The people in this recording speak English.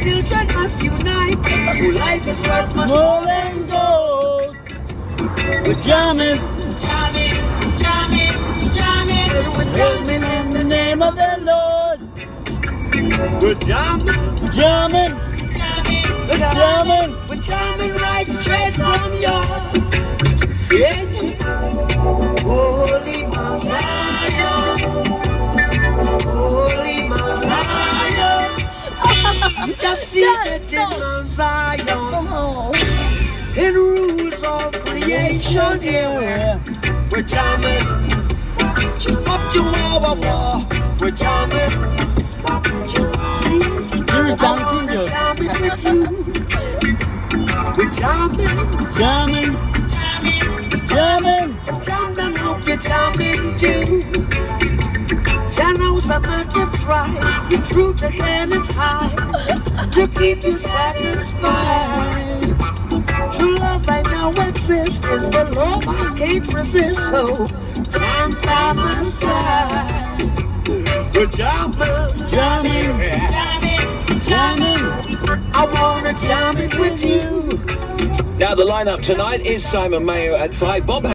children must unite. Oh, life is worth much more than gold. We're jamming, jamming, jamming, jamming. We're jamming in the name of the Lord. We're jamming, jamming, jamming, we're jamming. We're jamming right straight from your Holy Mount Zion, Holy Mount Zion, just seated in Mount Zion, it rules all creation here. We're jamming, up to our war, we're jamming. See, I wanna jam it with you. We're jamming, jamming, jamming, jamming. Jamming, hope you're jamming too. Channels are meant to try, your truth again is high, to keep you satisfied. True love I know exists, is the love I can't resist, so jam by my side. We're jamming, jamming, jamming, jamming. I wanna jam it with you. Now the lineup tonight is Simon Mayo at 5, Bob